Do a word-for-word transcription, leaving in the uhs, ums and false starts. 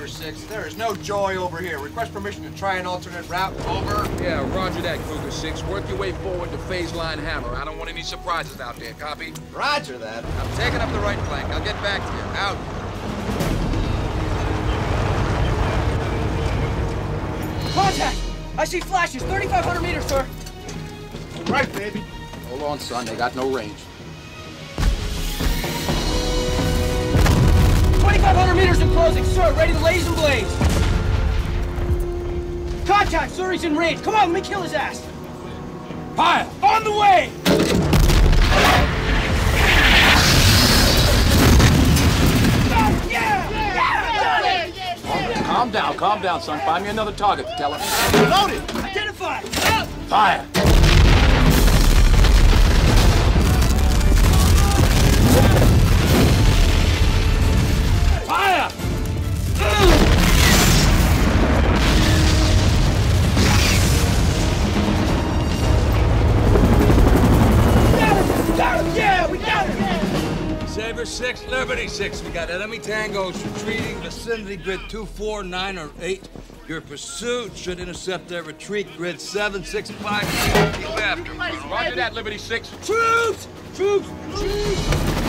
Cougar six. There is no joy over here. Request permission to try an alternate route. Over. Yeah, roger that, Cougar six. Work your way forward to phase line hammer. I don't want any surprises out there, copy? Roger that. I'm taking up the right flank. I'll get back to you. Out. Contact! I see flashes, thirty-five hundred meters, sir. All right, baby. Hold on, son. They got no range. twenty-five hundred meters in closing, sir. Ready to laze and blaze. Contact, sir. He's in range. Come on, let me kill his ass. Fire! On the way! Oh, yeah! Yeah! Yeah! Calm down, calm down, son. Find me another target to tell him. Loaded! Identify! Up! Fire! Fire! Got him! Yeah, we got him! Saber six, Liberty six. We got enemy tangos retreating, vicinity grid two, four, nine, or eight. Your pursuit should intercept their retreat grid seven, six, five. Keep after them. Roger that, Liberty six. Troops! Troops! Troops!